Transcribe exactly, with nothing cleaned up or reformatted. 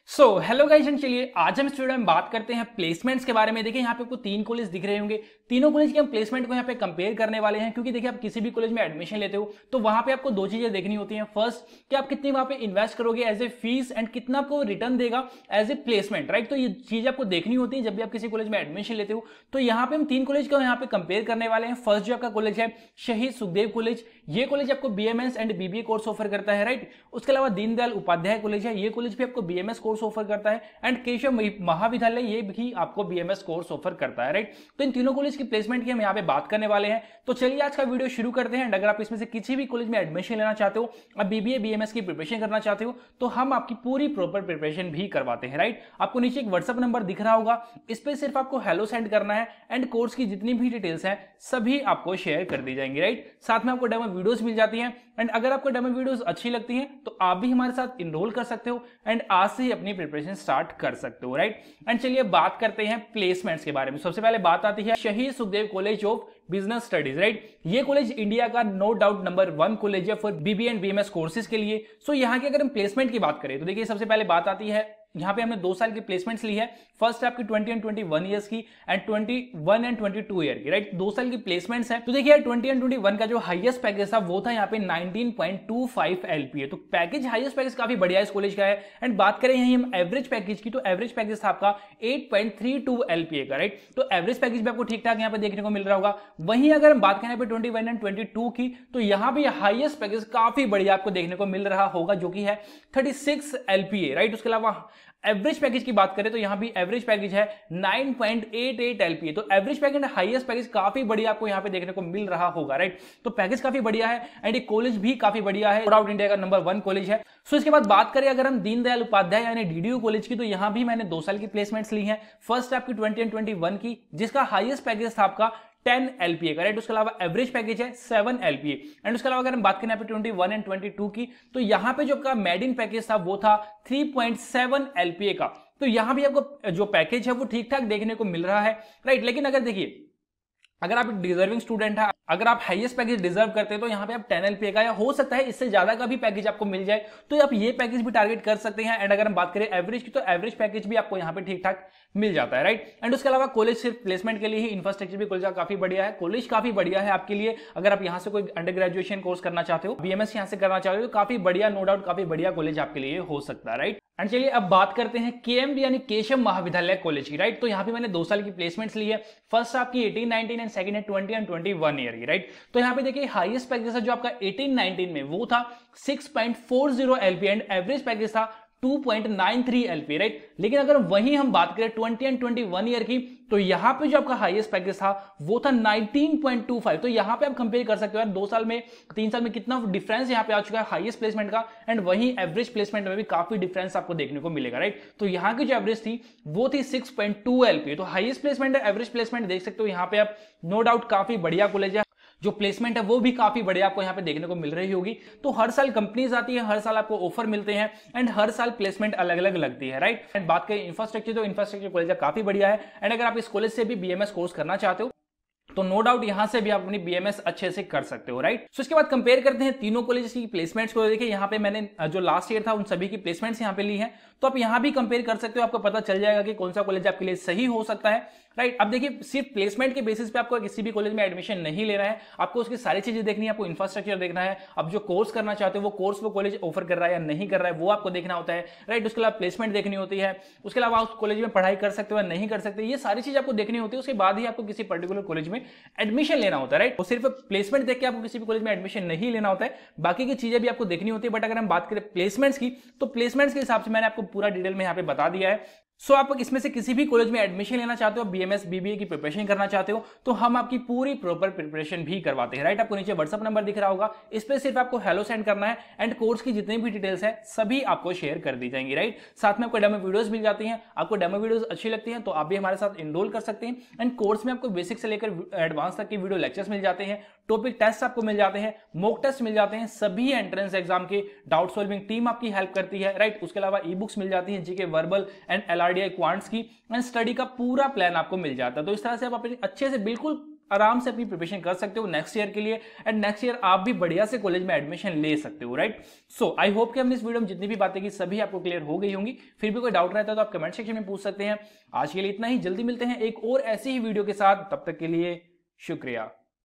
So hello guys, चलिए आज हम इस वीडियो में बात करते हैं प्लेसमेंट्स के बारे में। देखिए यहाँ पे आपको तीन कॉलेज दिख रहे होंगे, तीनों कॉलेज के हम प्लेसमेंट को यहाँ पे कंपेयर करने वाले हैं। क्योंकि देखिए आप किसी भी कॉलेज में एडमिशन लेते हो तो वहां पे आपको दो चीजें देखनी होती हैं। फर्स्ट कि आप कितनी वहां पे इन्वेस्ट करोगे एज ए फीस एंड कितना आपको रिटर्न देगा एज ए प्लेसमेंट, राइट। तो ये चीज आपको देखनी होती है जब भी आप किसी कॉलेज में एडमिशन लेते हो। तो यहाँ पे हम तीन कॉलेज को यहाँ पे कंपेयर करने वाले हैं। फर्स्ट जो आपका कॉलेज है शहीद सुखदेव कॉलेज, ये कॉलेज आपको BMS and BBA course offer करता है, राइट। उसके अलावा दीनदयाल उपाध्याय कॉलेज है, ये कॉलेज भी आपको बीएमएस कोर्स ऑफर करता है। एंड केशव महाविद्यालय, ये भी आपको बीएमएस कोर्स ऑफर करता है, राइट। तो इन तीनों कॉलेज की प्लेसमेंट की हम यहाँ पे बात करने वाले हैं। तो चलिए आज का वीडियो शुरू करते हैं। अगर आप इसमें से किसी भी कॉलेज में एडमिशन लेना चाहते हो, आप बीबीए बीएमएस की प्रिपरेशन करना चाहते हो, तो हम आपकी पूरी प्रॉपर प्रिपरेशन भी करवाते हैं, राइट। आपको नीचे एक व्हाट्सएप नंबर दिख रहा होगा, इस पर सिर्फ आपको हेलो सेंड करना है एंड कोर्स की जितनी भी डिटेल्स हैं सभी आपको शेयर कर दी जाएंगी, राइट। साथ में आपको डेमो वीडियोस मिल जाती हैं एंड अगर आपको डेमो वीडियोस अच्छी लगती हैं तो आप भी हमारे साथ इनरोल कर सकते हो एंड आज से ही अपनी प्रिपरेशन स्टार्ट कर सकते हो, राइट। एंड चलिए बात करते हैं प्लेसमेंट्स के बारे में। सबसे पहले बात आती है Shaheed Sukhdev college of business studies, right. ये कॉलेज इंडिया का no doubt number one college है for BBA and BMS courses के लिए। सो यहाँ की अगर हम प्लेसमेंट की बात करें तो देखिए सबसे पहले बात आती है, यहाँ पे हमने दो साल की प्लेसमेंट्स ली है। फर्स्ट आपकी twenty and twenty one years की and twenty one and twenty two year की, राइट। दो साल की प्लेसमेंट्स है। तो देखिए ट्वेंटी एंड ट्वेंटी वन का जो हाईएस्ट पैकेज था वो था यहाँ पे nineteen point two five LPA. तो पैकेज हाईएस्ट पैकेज काफी बढ़िया इस कॉलेज का है। एंड बात करें यहीं हम एवरेज पैकेज की, तो एवरेज पैकेज था आपका eight point three two LPA का, राइट। तो एवरेज पैकेज भी आपको ठीक ठाक यहाँ पे देखने को मिल रहा होगा। वहीं अगर हम बात करें twenty one and twenty two की, तो यहाँ पे हाईएस्ट पैकेज काफी बढ़िया आपको देखने को मिल रहा होगा, जो कि है थर्टी सिक्स एलपीए, राइट। उसके अलावा एवरेज पैकेज की बात करें तो यहां भी एवरेज पैकेज है nine point eight eight LPA. तो एवरेज पैकेज हाईएस्ट पैकेज काफी बढ़िया आपको यहां पे देखने को मिल रहा होगा, राइट। तो पैकेज काफी बढ़िया है एंड ये कॉलेज भी काफी बढ़िया है, आउट इंडिया का नंबर वन कॉलेज है। सो इसके बाद बात करें अगर हम दीनदयाल उपाध्याय यानी डीडीयू कॉलेज की, तो यहां भी मैंने दो साल की प्लेसमेंट्स ली है। फर्स्ट आपकी ट्वेंटी एंड ट्वेंटी वन की, जिसका हाईएस्ट पैकेज था आपका टेन एलपीए का, राइट। उसके अलावा एवरेज पैकेज है सेवन एलपीए। एंड उसके अलावा अगर हम बात करें यहाँ पे twenty one and twenty two की, तो यहाँ पे जो आपका मेड इन पैकेज था वो था थ्री पॉइंट सेवन एलपीए का। तो यहां भी आपको जो पैकेज है वो ठीक ठाक देखने को मिल रहा है, राइट। लेकिन अगर देखिए अगर आप एक डिजर्विंग स्टूडेंट है, अगर आप हाईएस्ट पैकेज डिजर्व करते हैं तो यहाँ पे आप टेन एलपीए का या हो सकता है इससे ज्यादा का भी पैकेज आपको मिल जाए, तो आप ये पैकेज भी टारगेट कर सकते हैं। एंड अगर हम बात करें एवरेज की, तो एवरेज पैकेज भी आपको यहाँ पे ठीक ठाक मिल जाता है, राइट। एंड उसके अलावा कॉलेज सिर्फ प्लेसमेंट के लिए ही, इंफ्रास्ट्रक्चर भी कॉलेज का काफी बढ़िया है। कॉलेज काफी बढ़िया है आपके लिए अगर आप यहाँ से कोई अंडर ग्रेजुएशन कोर्स करना चाहते हो, बीएमएस यहाँ से करना चाहते हो, तो काफी बढ़िया, नो डाउट काफी बढ़िया कॉलेज आपके लिए हो सकता है, राइट। एंड चलिए अब बात करते हैं केएमबी यानी केशव महाविद्यालय कॉलेज की, राइट। तो यहाँ पे मैंने दो साल की प्लेसमेंट्स ली है। फर्स्ट आपकी एटीन नाइनटीन एंड सेकंड है twenty and twenty one year की, राइट। तो यहाँ पे देखिए हाईएस्ट पैकेज जो आपका एटीन नाइनटीन में वो था six point four zero LPA and average package था two point nine three LPA, right. लेकिन अगर वहीं हम बात करें twenty and twenty one year की, तो यहां पे जो आपका हाईएस्ट पैकेज था वो था नाइनटीन पॉइंट टू फाइव। तो यहां पे आप कंपेयर कर सकते हो यार, दो साल में तीन साल में कितना डिफरेंस यहां पे आ चुका है हाईएस्ट प्लेसमेंट का। एंड वहीं एवरेज प्लेसमेंट में भी काफी डिफरेंस आपको देखने को मिलेगा, राइट। तो यहां की जो एवरेज थी वो थी सिक्स पॉइंट टू एलपीए। तो हाईएस्ट प्लेसमेंट एवरेज प्लेसमेंट देख सकते हो यहाँ पे आप, नो डाउट काफी बढ़िया कॉलेज है। जो प्लेसमेंट है वो भी काफी बढ़िया आपको यहाँ पे देखने को मिल रही होगी। तो हर साल कंपनीज आती है, हर साल आपको ऑफर मिलते हैं एंड हर साल प्लेसमेंट अलग अलग लगती है, राइट। एंड बात करें इंफ्रास्ट्रक्चर, तो इंफ्रास्ट्रक्चर कॉलेज काफी बढ़िया है। एंड अगर आप इस कॉलेज से भी बीएमएस कोर्स करना चाहते हो तो नो डाउट यहां से भी आप अपनी बीएमएस अच्छे से कर सकते हो, राइट। सो इसके बाद कंपेयर करते हैं तीनों कॉलेज की प्लेसमेंट्स को। देखिए यहाँ पे मैंने जो लास्ट ईयर था उन सभी की प्लेसमेंट्स यहाँ पे ली है, तो आप यहाँ भी कंपेयर कर सकते हो। आपको पता चल जाएगा कि कौन सा कॉलेज आपके लिए सही हो सकता है, राइट। अब देखिए सिर्फ प्लेसमेंट के बेसिस पे आपको किसी भी कॉलेज में एडमिशन नहीं लेना है, आपको उसकी सारी चीजें देखनी है। आपको इंफ्रास्ट्रक्चर देखना है, अब जो कोर्स करना चाहते हो वो कोर्स वो कॉलेज ऑफर कर रहा है या नहीं कर रहा है वो आपको देखना होता है, राइट। उसके अलावा प्लेसमेंट देखनी होती है, उसके अलावा उस कॉलेज में पढ़ाई कर सकते हो या नहीं कर सकते, ये सारी चीज आपको देखनी होती है। उसके बाद ही आपको किसी पर्टिकुलर कॉलेज में एडमिशन लेना होता है, राइट। तो सिर्फ प्लेसमेंट देख के आपको किसी भी कॉलेज में एडमिशन नहीं लेना होता है, बाकी की चीजें भी आपको देखनी होती है। बट अगर हम बात करें प्लेसमेंट्स की, तो प्लेसमेंट्स के हिसाब से मैंने आपको पूरा डिटेल में यहाँ पे बता दिया है। सो so, आप इसमें से किसी भी कॉलेज में एडमिशन लेना चाहते हो, बीएमएस बीबीए की प्रिपरेशन करना चाहते हो, तो हम आपकी पूरी प्रॉपर प्रिपरेशन भी करवाते हैं, राइट। आपको नीचे व्हाट्सएप नंबर दिख रहा होगा, इस पे सिर्फ आपको हेलो सेंड करना है एंड कोर्स की जितनी भी डिटेल्स है सभी आपको शेयर कर दी जाएंगी, राइट। साथ में आपको डेमो वीडियोस मिल जाती हैं। आपको डेमो वीडियोस अच्छी लगती हैं तो आप भी हमारे साथ इनरोल कर सकते हैं। एंड कोर्स में आपको बेसिक से लेकर एडवांस तक की वीडियो लेक्चर्स मिल जाते हैं, टॉपिक टेस्ट आपको मिल जाते हैं, मॉक टेस्ट मिल जाते हैं, सभी एंट्रेंस एग्जाम के डाउट सॉल्विंग टीम आपकी हेल्प करती है, राइट। उसके अलावा ई बुक्स मिल जाती हैं GK verbal and LRDI quants की, एंड स्टडी का पूरा प्लान आपको मिल जाता है। तो इस तरह से आप अपने अच्छे से बिल्कुल आराम से अपनी प्रिपरेशन कर सकते हो नेक्स्ट ईयर के लिए, एंड नेक्स्ट ईयर आप भी बढ़िया से कॉलेज में एडमिशन ले सकते हो, राइट। सो आई होप कि हमने इस वीडियो में जितनी भी बातें की सभी आपको क्लियर हो गई होंगी। फिर भी कोई डाउट रहता है तो आप कमेंट सेक्शन में पूछ सकते हैं। आज के लिए इतना ही, जल्दी मिलते हैं एक और ऐसी ही वीडियो के साथ, तब तक के लिए शुक्रिया।